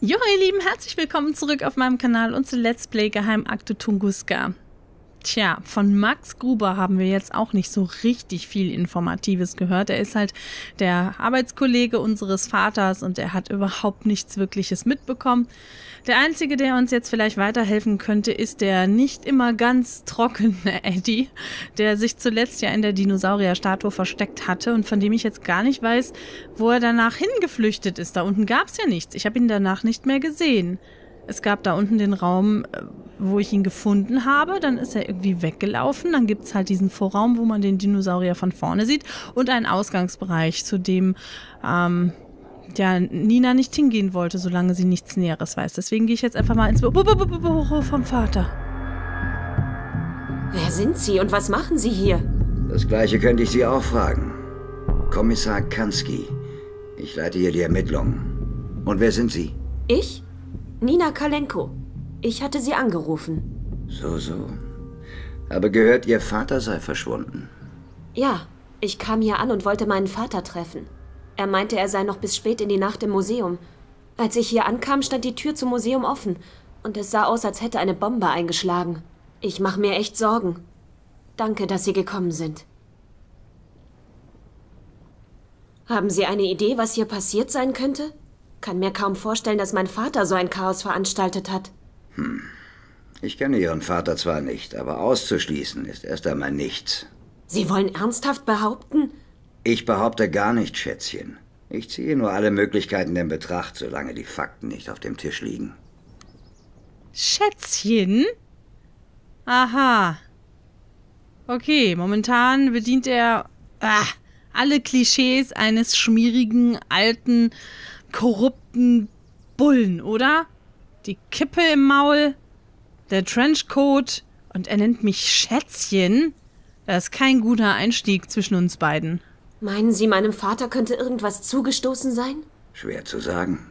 Jo, ihr Lieben, herzlich willkommen zurück auf meinem Kanal und zu Let's Play Geheimakte Tunguska. Tja, von Max Gruber haben wir jetzt auch nicht so richtig viel Informatives gehört. Er ist halt der Arbeitskollege unseres Vaters und er hat überhaupt nichts Wirkliches mitbekommen. Der Einzige, der uns jetzt vielleicht weiterhelfen könnte, ist der nicht immer ganz trockene Eddie, der sich zuletzt ja in der Dinosaurierstatue versteckt hatte und von dem ich jetzt gar nicht weiß, wo er danach hingeflüchtet ist. Da unten gab es ja nichts. Ich habe ihn danach nicht mehr gesehen. Es gab da unten den Raum, wo ich ihn gefunden habe. Dann ist er irgendwie weggelaufen. Dann gibt es halt diesen Vorraum, wo man den Dinosaurier von vorne sieht. Und einen Ausgangsbereich, zu dem Nina nicht hingehen wollte, solange sie nichts Näheres weiß. Deswegen gehe ich jetzt einfach mal ins Büro vom Vater. Wer sind Sie und was machen Sie hier? Das Gleiche könnte ich Sie auch fragen. Kommissar Kansky. Ich leite hier die Ermittlungen. Und wer sind Sie? Ich? Nina Kalenko. Ich hatte Sie angerufen. So. Aber gehört, Ihr Vater sei verschwunden? Ja, ich kam hier an und wollte meinen Vater treffen. Er meinte, er sei noch bis spät in die Nacht im Museum. Als ich hier ankam, stand die Tür zum Museum offen. Und es sah aus, als hätte eine Bombe eingeschlagen. Ich mache mir echt Sorgen. Danke, dass Sie gekommen sind. Haben Sie eine Idee, was hier passiert sein könnte? Kann mir kaum vorstellen, dass mein Vater so ein Chaos veranstaltet hat. Ich kenne Ihren Vater zwar nicht, aber auszuschließen ist erst einmal nichts. Sie wollen ernsthaft behaupten? Ich behaupte gar nichts, Schätzchen. Ich ziehe nur alle Möglichkeiten in Betracht, solange die Fakten nicht auf dem Tisch liegen. Schätzchen? Aha. Okay, momentan bedient er alle Klischees eines schmierigen, alten, korrupten Bullen, oder? Die Kippe im Maul, der Trenchcoat und er nennt mich Schätzchen? Das ist kein guter Einstieg zwischen uns beiden. Meinen Sie, meinem Vater könnte irgendwas zugestoßen sein? Schwer zu sagen.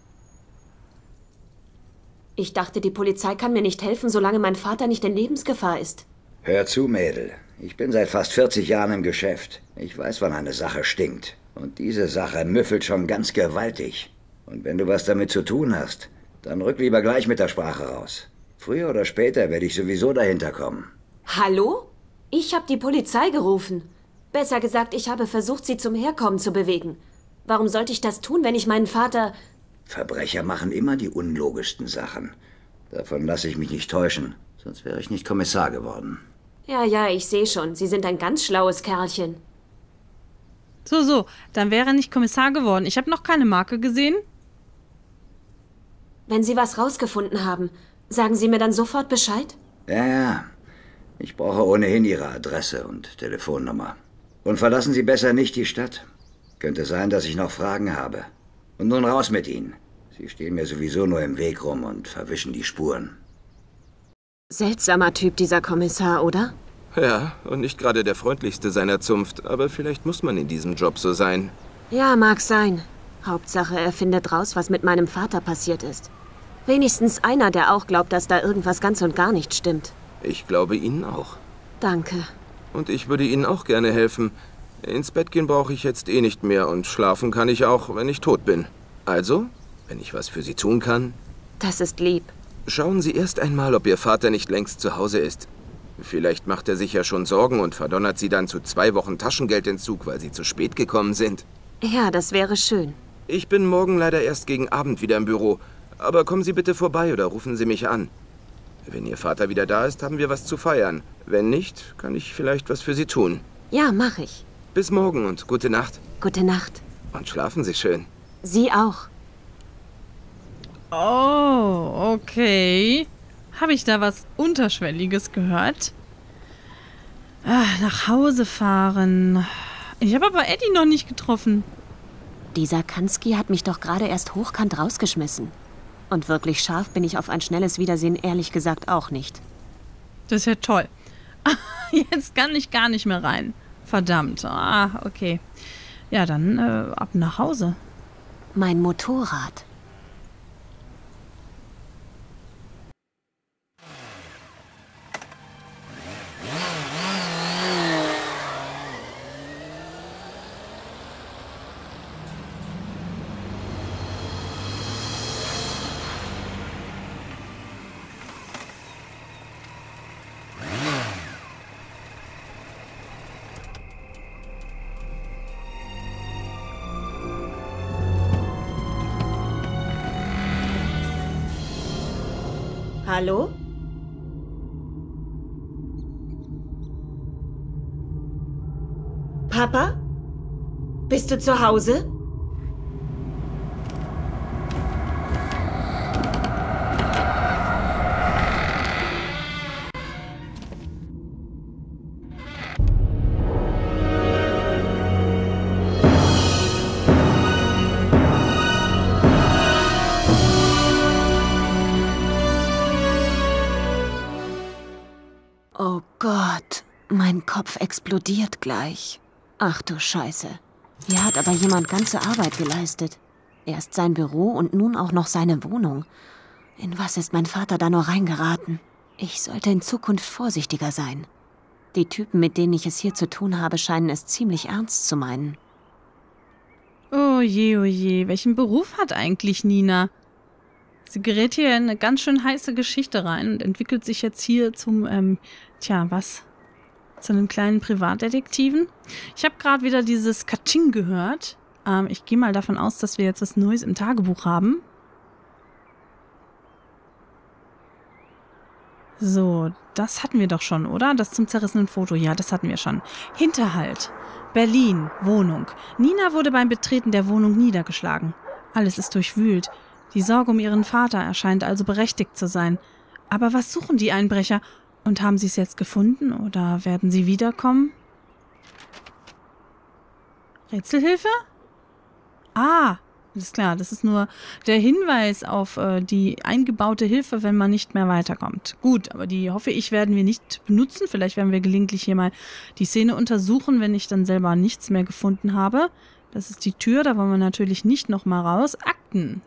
Ich dachte, die Polizei kann mir nicht helfen, solange mein Vater nicht in Lebensgefahr ist. Hör zu, Mädel. Ich bin seit fast 40 Jahren im Geschäft. Ich weiß, wann eine Sache stinkt. Und diese Sache müffelt schon ganz gewaltig. Und wenn du was damit zu tun hast, dann rück lieber gleich mit der Sprache raus. Früher oder später werde ich sowieso dahinter kommen. Hallo? Ich habe die Polizei gerufen. Besser gesagt, ich habe versucht, sie zum Herkommen zu bewegen. Warum sollte ich das tun, wenn ich meinen Vater... Verbrecher machen immer die unlogischsten Sachen. Davon lasse ich mich nicht täuschen, sonst wäre ich nicht Kommissar geworden. Ja, ich sehe schon. Sie sind ein ganz schlaues Kerlchen. So, dann wäre er nicht Kommissar geworden. Ich habe noch keine Marke gesehen. Wenn Sie was rausgefunden haben, sagen Sie mir dann sofort Bescheid? Ja. Ich brauche ohnehin Ihre Adresse und Telefonnummer. Und verlassen Sie besser nicht die Stadt. Könnte sein, dass ich noch Fragen habe. Und nun raus mit Ihnen. Sie stehen mir sowieso nur im Weg rum und verwischen die Spuren. Seltsamer Typ, dieser Kommissar, oder? Ja, und nicht gerade der freundlichste seiner Zunft, aber vielleicht muss man in diesem Job so sein. Ja, mag sein. Hauptsache, er findet raus, was mit meinem Vater passiert ist. Wenigstens einer, der auch glaubt, dass da irgendwas ganz und gar nicht stimmt. Ich glaube Ihnen auch. Danke. Und ich würde Ihnen auch gerne helfen. Ins Bett gehen brauche ich jetzt eh nicht mehr und schlafen kann ich auch, wenn ich tot bin. Also, wenn ich was für Sie tun kann... Das ist lieb. Schauen Sie erst einmal, ob Ihr Vater nicht längst zu Hause ist. Vielleicht macht er sich ja schon Sorgen und verdonnert Sie dann zu 2 Wochen Taschengeldentzug, weil Sie zu spät gekommen sind. Ja, das wäre schön. Ich bin morgen leider erst gegen Abend wieder im Büro. Aber kommen Sie bitte vorbei oder rufen Sie mich an. Wenn Ihr Vater wieder da ist, haben wir was zu feiern. Wenn nicht, kann ich vielleicht was für Sie tun. Ja, mach ich. Bis morgen und gute Nacht. Gute Nacht. Und schlafen Sie schön. Sie auch. Oh, okay. Habe ich da was Unterschwelliges gehört? Nach Hause fahren. Ich habe aber Eddie noch nicht getroffen. Dieser Kansky hat mich doch gerade erst hochkant rausgeschmissen. Und wirklich scharf bin ich auf ein schnelles Wiedersehen ehrlich gesagt auch nicht. Das ist ja toll. Jetzt kann ich gar nicht mehr rein. Verdammt. Okay. Ja, dann ab nach Hause. Mein Motorrad. Hallo? Papa? Bist du zu Hause? Oh Gott, mein Kopf explodiert gleich. Ach du Scheiße. Hier hat aber jemand ganze Arbeit geleistet. Erst sein Büro und nun auch noch seine Wohnung. In was ist mein Vater da nur reingeraten? Ich sollte in Zukunft vorsichtiger sein. Die Typen, mit denen ich es hier zu tun habe, scheinen es ziemlich ernst zu meinen. Oh je, welchen Beruf hat eigentlich Nina? Sie gerät hier in eine ganz schön heiße Geschichte rein und entwickelt sich jetzt hier zum, zu einem kleinen Privatdetektiven. Ich habe gerade wieder dieses Katsching gehört. Ich gehe mal davon aus, dass wir jetzt was Neues im Tagebuch haben. So, das hatten wir doch schon, oder? Das zum zerrissenen Foto. Ja, das hatten wir schon. Hinterhalt. Berlin. Wohnung. Nina wurde beim Betreten der Wohnung niedergeschlagen. Alles ist durchwühlt. Die Sorge um ihren Vater erscheint also berechtigt zu sein. Aber was suchen die Einbrecher? Und haben sie es jetzt gefunden oder werden sie wiederkommen? Rätselhilfe? Ah, alles klar. Das ist nur der Hinweis auf die eingebaute Hilfe, wenn man nicht mehr weiterkommt. Gut, aber die hoffe ich, werden wir nicht benutzen. Vielleicht werden wir gelegentlich hier mal die Szene untersuchen, wenn ich dann selber nichts mehr gefunden habe. Das ist die Tür, da wollen wir natürlich nicht nochmal raus. Akten.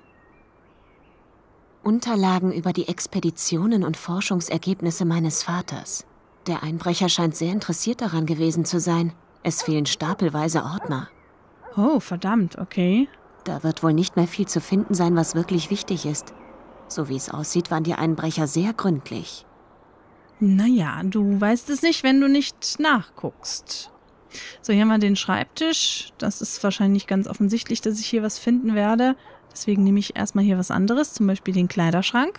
Unterlagen über die Expeditionen und Forschungsergebnisse meines Vaters. Der Einbrecher scheint sehr interessiert daran gewesen zu sein. Es fehlen stapelweise Ordner. Oh, verdammt, okay. Da wird wohl nicht mehr viel zu finden sein, was wirklich wichtig ist. So wie es aussieht, waren die Einbrecher sehr gründlich. Naja, du weißt es nicht, wenn du nicht nachguckst. So, hier haben wir den Schreibtisch. Das ist wahrscheinlich ganz offensichtlich, dass ich hier was finden werde. Deswegen nehme ich erstmal hier was anderes, zum Beispiel den Kleiderschrank.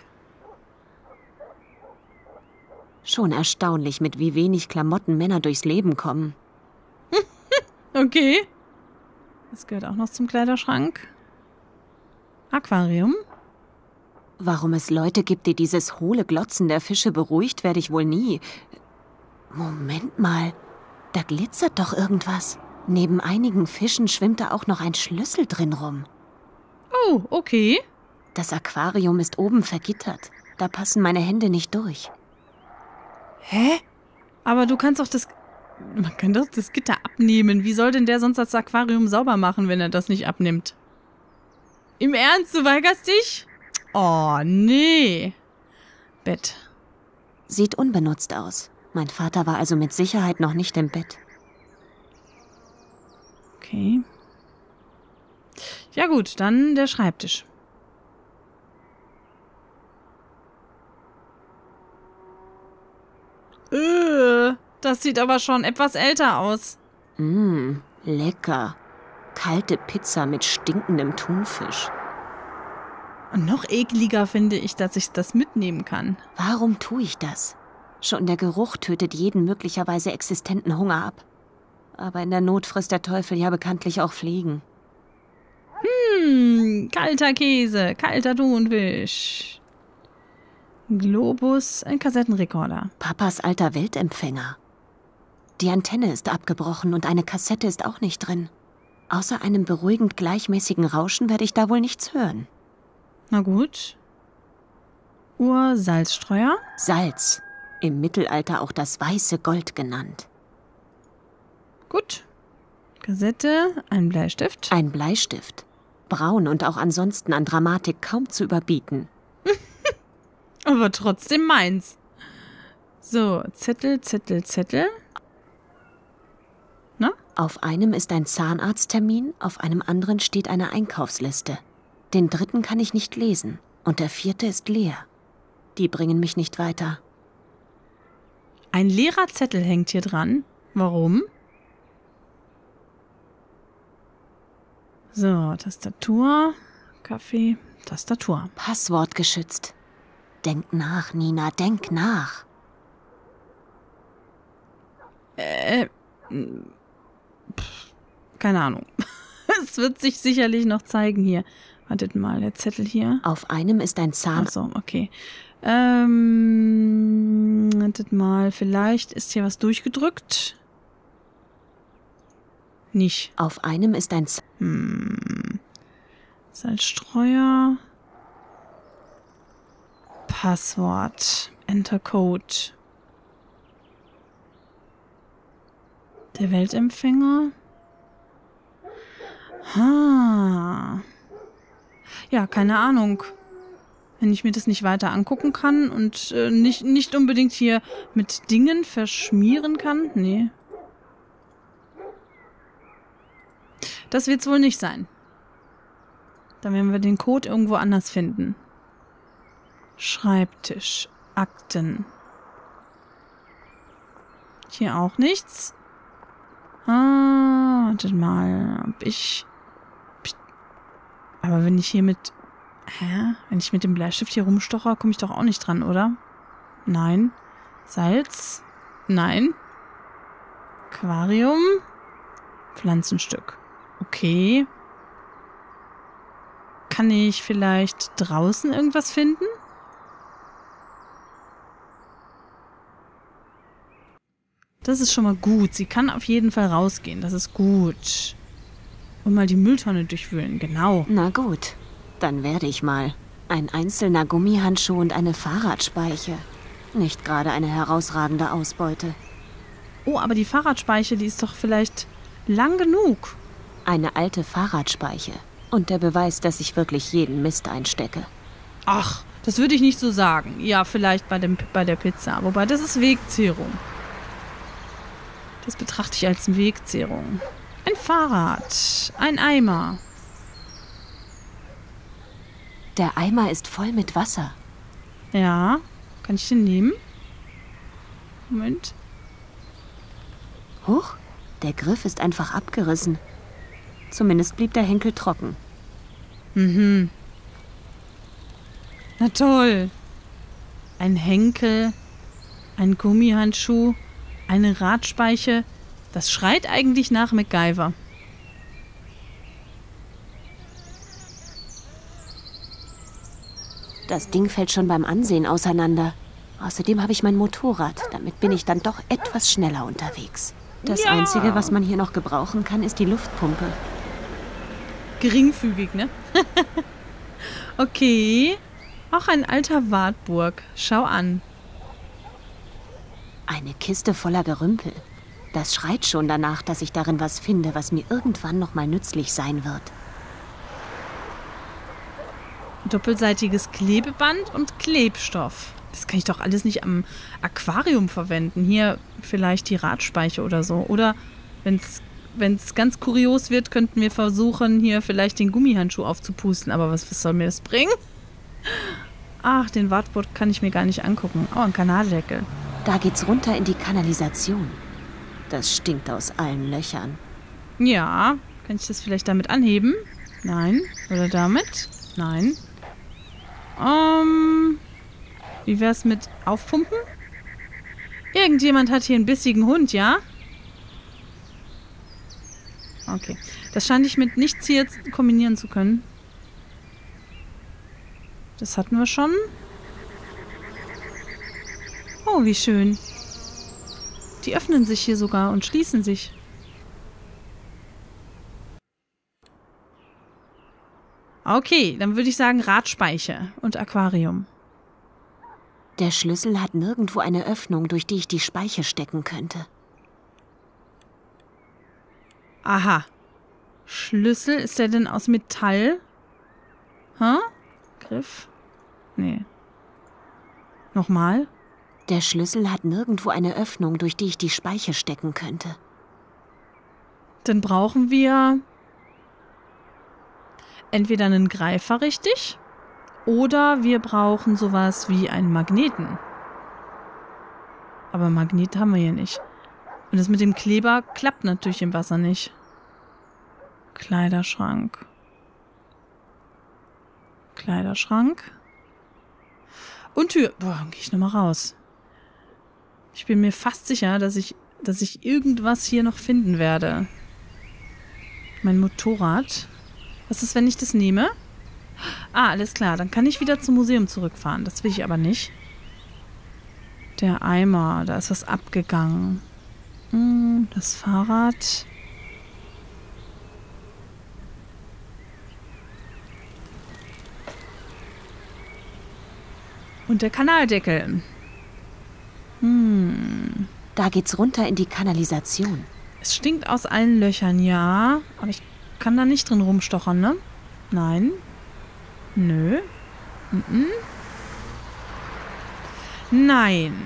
Schon erstaunlich, mit wie wenig Klamotten Männer durchs Leben kommen. Okay. Das gehört auch noch zum Kleiderschrank. Aquarium. Warum es Leute gibt, die dieses hohle Glotzen der Fische beruhigt, werde ich wohl nie. Moment mal, da glitzert doch irgendwas. Neben einigen Fischen schwimmt da auch noch ein Schlüssel drin rum. Oh, okay. Das Aquarium ist oben vergittert. Da passen meine Hände nicht durch. Hä? Aber du kannst doch man kann doch das Gitter abnehmen. Wie soll denn der sonst das Aquarium sauber machen, wenn er das nicht abnimmt? Im Ernst, du weigerst dich? Oh, nee. Bett. Sieht unbenutzt aus. Mein Vater war also mit Sicherheit noch nicht im Bett. Okay. Ja gut, dann der Schreibtisch. Das sieht aber schon etwas älter aus. Lecker. Kalte Pizza mit stinkendem Thunfisch. Und noch ekliger finde ich, dass ich das mitnehmen kann. Warum tue ich das? Schon der Geruch tötet jeden möglicherweise existenten Hunger ab. Aber in der Not frisst der Teufel ja bekanntlich auch Fliegen. Kalter Käse, kalter Thunfisch. Globus, ein Kassettenrekorder. Papas alter Weltempfänger. Die Antenne ist abgebrochen und eine Kassette ist auch nicht drin. Außer einem beruhigend gleichmäßigen Rauschen werde ich da wohl nichts hören. Na gut. Ursalzstreuer. Salz. Im Mittelalter auch das weiße Gold genannt. Gut. Kassette, ein Bleistift. Ein Bleistift. Braun und auch ansonsten an Dramatik kaum zu überbieten. Aber trotzdem meins. So, Zettel. Na? Auf einem ist ein Zahnarzttermin, auf einem anderen steht eine Einkaufsliste. Den dritten kann ich nicht lesen und der vierte ist leer. Die bringen mich nicht weiter. Ein leerer Zettel hängt hier dran. Warum? So, Tastatur, Kaffee, Tastatur. Passwort geschützt. Denk nach, Nina, denk nach. Keine Ahnung. Es wird sich sicherlich noch zeigen hier. Wartet mal, der Zettel hier. Auf einem ist ein Zahn. Ach so, okay. Wartet mal, vielleicht ist hier was durchgedrückt. Nicht. Auf einem ist ein Salzstreuer. Passwort. Enter Code. Der Weltempfänger. Ja, keine Ahnung. Wenn ich mir das nicht weiter angucken kann und nicht unbedingt hier mit Dingen verschmieren kann. Nee. Das wird's wohl nicht sein. Dann werden wir den Code irgendwo anders finden. Schreibtisch. Akten. Hier auch nichts. Wartet mal. Aber wenn ich hier mit... Wenn ich mit dem Bleistift hier rumstocher, komme ich doch auch nicht dran, oder? Nein. Salz? Nein. Aquarium? Pflanzenstück. Okay. Kann ich vielleicht draußen irgendwas finden? Das ist schon mal gut. Sie kann auf jeden Fall rausgehen. Das ist gut. Und mal die Mülltonne durchwühlen. Genau. Na gut, dann werde ich mal. Ein einzelner Gummihandschuh und eine Fahrradspeiche. Nicht gerade eine herausragende Ausbeute. Oh, aber die Fahrradspeiche, die ist doch vielleicht lang genug. Eine alte Fahrradspeiche. Und der Beweis, dass ich wirklich jeden Mist einstecke. Ach, das würde ich nicht so sagen. Ja, vielleicht bei der Pizza. Wobei, das ist Wegzehrung. Das betrachte ich als Wegzehrung. Ein Fahrrad. Ein Eimer. Der Eimer ist voll mit Wasser. Ja. Kann ich den nehmen? Moment. Huch, der Griff ist einfach abgerissen. Zumindest blieb der Henkel trocken. Mhm. Na toll. Ein Henkel, ein Gummihandschuh, eine Radspeiche. Das schreit eigentlich nach MacGyver. Das Ding fällt schon beim Ansehen auseinander. Außerdem habe ich mein Motorrad. Damit bin ich dann doch etwas schneller unterwegs. Das Einzige, was man hier noch gebrauchen kann, ist die Luftpumpe. Geringfügig, ne? Okay. Auch ein alter Wartburg. Schau an. Eine Kiste voller Gerümpel. Das schreit schon danach, dass ich darin was finde, was mir irgendwann noch mal nützlich sein wird. Doppelseitiges Klebeband und Klebstoff. Das kann ich doch alles nicht am Aquarium verwenden. Hier vielleicht die Radspeiche oder so. Oder wenn es ganz kurios wird, könnten wir versuchen, hier vielleicht den Gummihandschuh aufzupusten. Aber was soll mir das bringen? Ach, den Wartburg kann ich mir gar nicht angucken. Oh, ein Kanaldeckel. Da geht's runter in die Kanalisation. Das stinkt aus allen Löchern. Ja, kann ich das vielleicht damit anheben? Nein. Oder damit? Nein. Wie wär's mit Aufpumpen? Irgendjemand hat hier einen bissigen Hund, ja? Okay. Das scheint ich mit nichts hier jetzt kombinieren zu können. Das hatten wir schon. Oh, wie schön. Die öffnen sich hier sogar und schließen sich. Okay, dann würde ich sagen Radspeiche und Aquarium. Der Schlüssel hat nirgendwo eine Öffnung, durch die ich die Speiche stecken könnte. Aha. Schlüssel, ist der denn aus Metall? Hä? Griff? Nee. Nochmal? Der Schlüssel hat nirgendwo eine Öffnung, durch die ich die Speiche stecken könnte. Dann brauchen wir entweder einen Greifer, richtig? Oder wir brauchen sowas wie einen Magneten. Aber Magnet haben wir hier nicht. Und das mit dem Kleber klappt natürlich im Wasser nicht. Kleiderschrank. Kleiderschrank. Und Tür. Boah, dann gehe ich nochmal raus. Ich bin mir fast sicher, dass ich irgendwas hier noch finden werde. Mein Motorrad. Was ist, wenn ich das nehme? Ah, alles klar. Dann kann ich wieder zum Museum zurückfahren. Das will ich aber nicht. Der Eimer. Da ist was abgegangen. Das Fahrrad. Und der Kanaldeckel. Da geht's runter in die Kanalisation. Es stinkt aus allen Löchern, ja. Aber ich kann da nicht drin rumstochern, ne? Nein. Nö. Nein.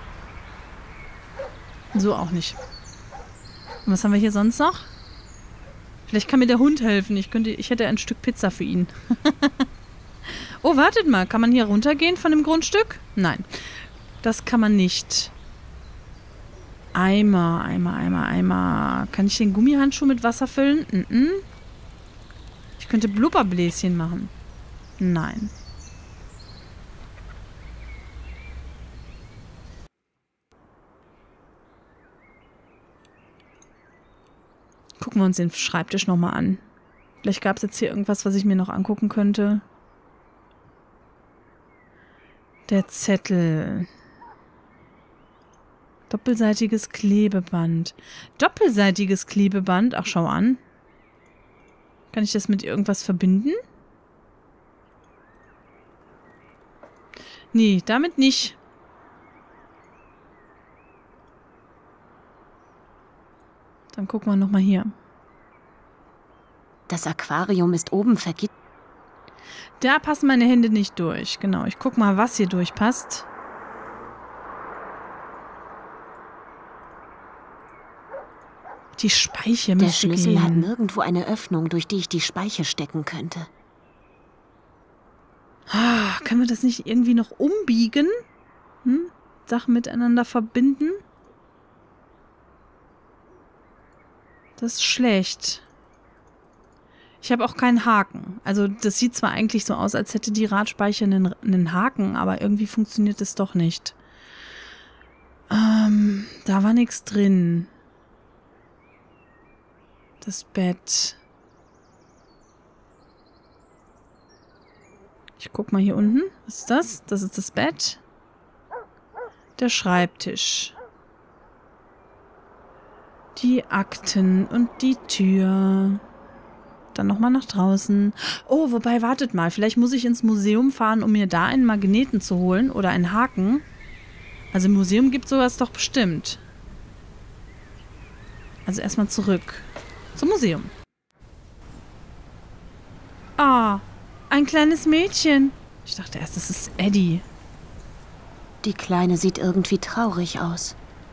So auch nicht. Und was haben wir hier sonst noch? Vielleicht kann mir der Hund helfen. Ich hätte ein Stück Pizza für ihn. Oh, wartet mal. Kann man hier runtergehen von dem Grundstück? Nein. Das kann man nicht. Eimer. Kann ich den Gummihandschuh mit Wasser füllen? Ich könnte Blubberbläschen machen. Nein. Gucken wir uns den Schreibtisch nochmal an. Vielleicht gab es jetzt hier irgendwas, was ich mir noch angucken könnte. Der Zettel. Doppelseitiges Klebeband. Doppelseitiges Klebeband? Ach, schau an. Kann ich das mit irgendwas verbinden? Nee, damit nicht. Dann gucken wir nochmal hier. Das Aquarium ist oben vergittert. Da passen meine Hände nicht durch. Genau, ich guck mal, was hier durchpasst. Die Speiche müsste Der Schlüssel gehen. hat nirgendwo eine Öffnung, durch die ich die Speiche stecken könnte. Ah, können wir das nicht irgendwie noch umbiegen? Sachen miteinander verbinden? Das ist schlecht. Ich habe auch keinen Haken. Also das sieht zwar eigentlich so aus, als hätte die Radspeiche einen Haken, aber irgendwie funktioniert es doch nicht. Da war nichts drin. Das Bett. Ich guck mal hier unten. Was ist das? Das ist das Bett. Der Schreibtisch. Die Akten und die Tür. Dann nochmal nach draußen. Oh, wobei, wartet mal. Vielleicht muss ich ins Museum fahren, um mir da einen Magneten zu holen oder einen Haken. Also im Museum gibt es sowas doch bestimmt. Also erstmal zurück. Zum Museum. Ah, ein kleines Mädchen. Ich dachte erst, das ist Eddie. Die Kleine sieht irgendwie traurig aus.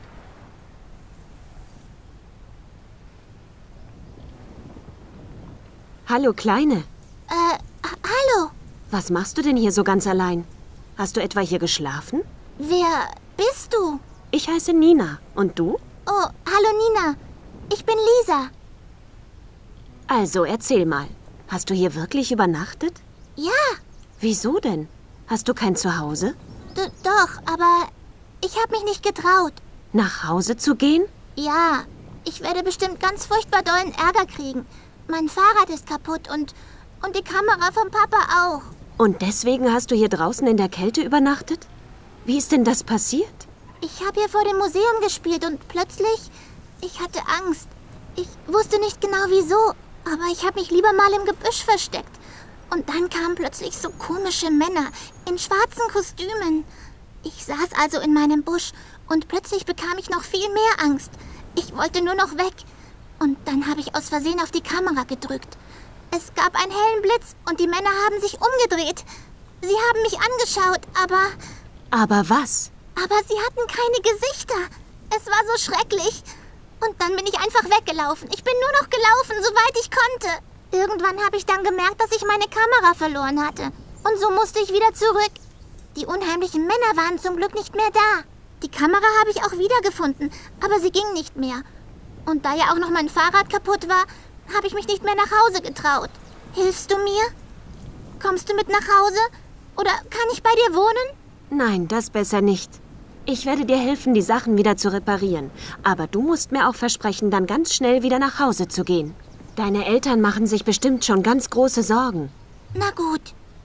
Hallo, Kleine. Hallo. Was machst du denn hier so ganz allein? Hast du etwa hier geschlafen? Wer bist du? Ich heiße Nina. Und du? Oh, hallo Nina. Ich bin Lisa. Also, erzähl mal. Hast du hier wirklich übernachtet? Ja, Wieso denn? Hast du kein Zuhause? doch, aber ich habe mich nicht getraut. Nach Hause zu gehen? Ja, ich werde bestimmt ganz furchtbar dollen Ärger kriegen. Mein Fahrrad ist kaputt und die Kamera vom Papa auch. Und deswegen hast du hier draußen in der Kälte übernachtet? Wie ist denn das passiert? Ich habe hier vor dem Museum gespielt und plötzlich, ich hatte Angst. Ich wusste nicht genau wieso, aber ich habe mich lieber mal im Gebüsch versteckt. Und dann kamen plötzlich so komische Männer in schwarzen Kostümen. Ich saß also in meinem Busch und plötzlich bekam ich noch viel mehr Angst. Ich wollte nur noch weg. Und dann habe ich aus Versehen auf die Kamera gedrückt. Es gab einen hellen Blitz und die Männer haben sich umgedreht. Sie haben mich angeschaut, aber Aber was? sie hatten keine Gesichter. Es war so schrecklich. Und dann bin ich einfach weggelaufen. Ich bin nur noch gelaufen, soweit ich konnte. Irgendwann habe ich dann gemerkt, dass ich meine Kamera verloren hatte. Und so musste ich wieder zurück. Die unheimlichen Männer waren zum Glück nicht mehr da. Die Kamera habe ich auch wiedergefunden, aber sie ging nicht mehr. Und da ja auch noch mein Fahrrad kaputt war, habe ich mich nicht mehr nach Hause getraut. Hilfst du mir? Kommst du mit nach Hause? Oder kann ich bei dir wohnen? Nein, das besser nicht. Ich werde dir helfen, die Sachen wieder zu reparieren. Aber du musst mir auch versprechen, dann ganz schnell wieder nach Hause zu gehen. Deine Eltern machen sich bestimmt schon ganz große Sorgen. Na gut.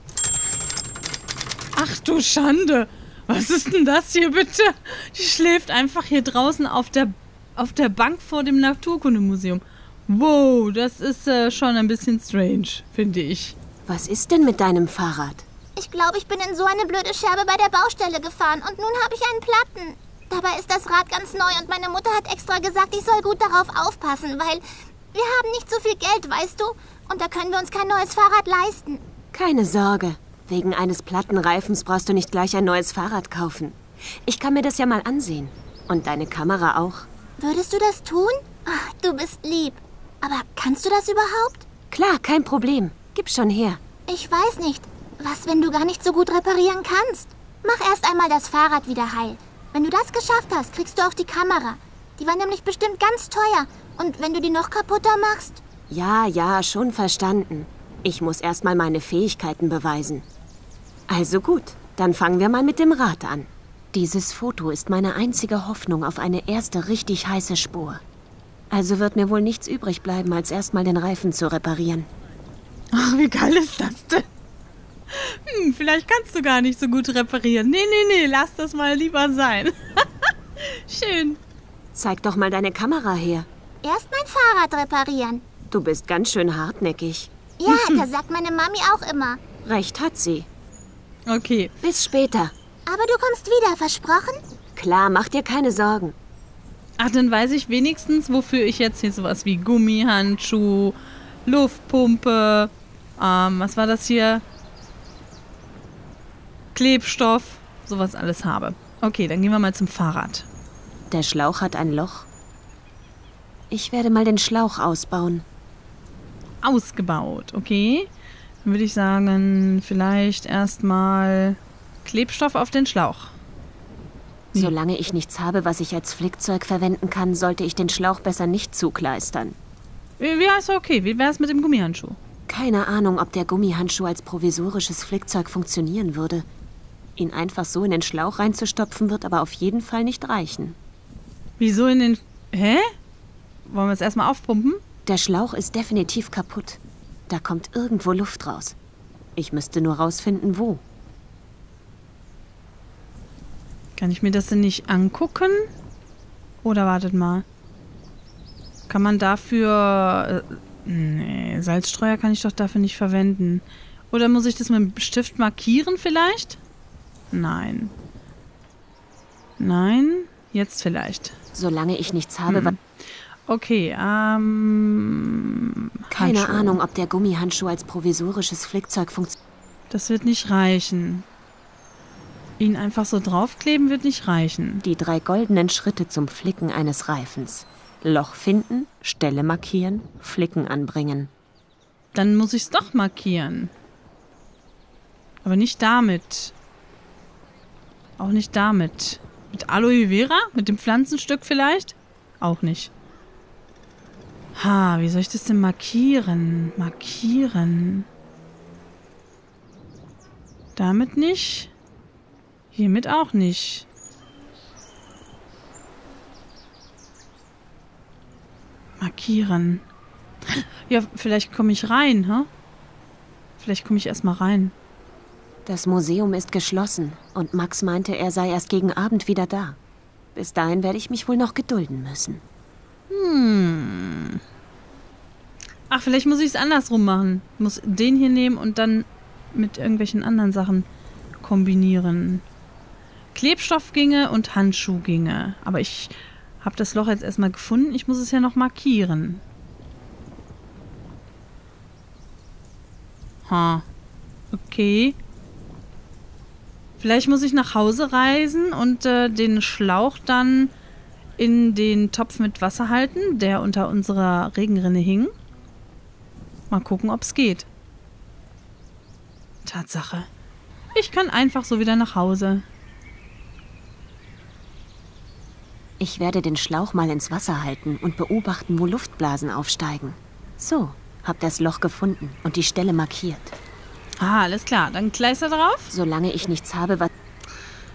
Ach du Schande. Was ist denn das hier bitte? Die schläft einfach hier draußen auf der Bank vor dem Naturkundemuseum. Wow, das ist schon ein bisschen strange, finde ich. Was ist denn mit deinem Fahrrad? Ich glaube, ich bin in so eine blöde Scherbe bei der Baustelle gefahren und nun habe ich einen Platten. Dabei ist das Rad ganz neu und meine Mutter hat extra gesagt, ich soll gut darauf aufpassen, weil wir haben nicht so viel Geld, weißt du? Und da können wir uns kein neues Fahrrad leisten. Keine Sorge. Wegen eines platten Reifens brauchst du nicht gleich ein neues Fahrrad kaufen. Ich kann mir das ja mal ansehen. Und deine Kamera auch. Würdest du das tun? Ach, du bist lieb. Aber kannst du das überhaupt? Klar, kein Problem. Gib schon her. Ich weiß nicht. Was, wenn du gar nicht so gut reparieren kannst? Mach erst einmal das Fahrrad wieder heil. Wenn du das geschafft hast, kriegst du auch die Kamera. Die war nämlich bestimmt ganz teuer. Und wenn du die noch kaputter machst? Ja, schon verstanden. Ich muss erst mal meine Fähigkeiten beweisen. Also gut, dann fangen wir mal mit dem Rad an. Dieses Foto ist meine einzige Hoffnung auf eine erste richtig heiße Spur. Also wird mir wohl nichts übrig bleiben, als erst mal den Reifen zu reparieren. Ach, wie geil ist das denn? Vielleicht kannst du gar nicht so gut reparieren. Nee, lass das mal lieber sein. Schön. Zeig doch mal deine Kamera her. Erst mein Fahrrad reparieren. Du bist ganz schön hartnäckig. Ja, das sagt meine Mami auch immer. Recht hat sie. Okay. Bis später. Aber du kommst wieder, versprochen? Klar, mach dir keine Sorgen. Ach, dann weiß ich wenigstens, wofür ich jetzt hier sowas wie Gummihandschuh, Luftpumpe, was war das hier? Klebstoff, sowas alles habe. Okay, dann gehen wir mal zum Fahrrad. Der Schlauch hat ein Loch. Ich werde mal den Schlauch ausbauen. Ausgebaut, okay. Dann würde ich sagen, vielleicht erstmal Klebstoff auf den Schlauch. Solange ich nichts habe, was ich als Flickzeug verwenden kann, sollte ich den Schlauch besser nicht zukleistern. Ja, ist okay. Wie wäre es mit dem Gummihandschuh? Keine Ahnung, ob der Gummihandschuh als provisorisches Flickzeug funktionieren würde. Ihn einfach so in den Schlauch reinzustopfen, wird aber auf jeden Fall nicht reichen. Wieso in den... Hä? Wollen wir es erstmal aufpumpen? Der Schlauch ist definitiv kaputt. Da kommt irgendwo Luft raus. Ich müsste nur rausfinden, wo. Kann ich mir das denn nicht angucken? Oder wartet mal. Kann man dafür... nee, Salzstreuer kann ich doch dafür nicht verwenden. Oder muss ich das mit dem Stift markieren vielleicht? Nein. Nein? Jetzt vielleicht. Solange ich nichts habe, Okay, keine Handschuhe. Ahnung, ob der Gummihandschuh als provisorisches Flickzeug funktioniert. Das wird nicht reichen. Ihn einfach so draufkleben wird nicht reichen. Die 3 goldenen Schritte zum Flicken eines Reifens. Loch finden, Stelle markieren, Flicken anbringen. Dann muss ich es doch markieren. Aber nicht damit. Auch nicht damit. Mit Aloe Vera? Mit dem Pflanzenstück vielleicht? Auch nicht. Wie soll ich das denn markieren? Markieren. Damit nicht. Hiermit auch nicht. Markieren. Ja, vielleicht komme ich rein, hä? Vielleicht komme ich erstmal rein. Das Museum ist geschlossen und Max meinte, er sei erst gegen Abend wieder da. Bis dahin werde ich mich wohl noch gedulden müssen. Ach, vielleicht muss ich es andersrum machen. Ich muss den hier nehmen und dann mit irgendwelchen anderen Sachen kombinieren. Klebstoff ginge und Handschuh ginge. Aber ich habe das Loch jetzt erstmal gefunden. Ich muss es ja noch markieren. Okay. Vielleicht muss ich nach Hause reisen und den Schlauch dann in den Topf mit Wasser halten, der unter unserer Regenrinne hing. Mal gucken, ob es geht. Tatsache. Ich kann einfach so wieder nach Hause. Ich werde den Schlauch mal ins Wasser halten und beobachten, wo Luftblasen aufsteigen. So, hab das Loch gefunden und die Stelle markiert. Alles klar. Dann Kleister drauf. Solange ich nichts habe, was...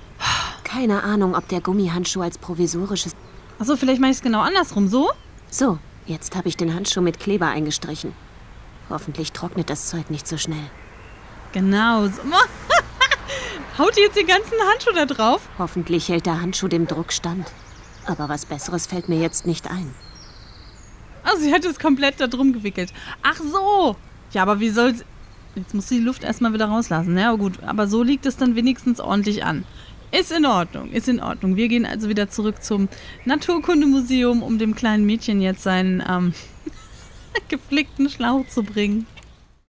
Keine Ahnung, ob der Gummihandschuh als provisorisches... Achso, vielleicht mache ich es genau andersrum. So? So, jetzt habe ich den Handschuh mit Kleber eingestrichen. Hoffentlich trocknet das Zeug nicht so schnell. Genau. So. Haut ihr jetzt den ganzen Handschuh da drauf? Hoffentlich hält der Handschuh dem Druck stand. Aber was Besseres fällt mir jetzt nicht ein. Also sie hat es komplett da drum gewickelt. Ach so. Ja, aber wie soll's... Jetzt muss sie die Luft erstmal wieder rauslassen. Ja, gut. Aber so liegt es dann wenigstens ordentlich an. Ist in Ordnung, ist in Ordnung. Wir gehen also wieder zurück zum Naturkundemuseum, um dem kleinen Mädchen jetzt seinen geflickten Schlauch zu bringen.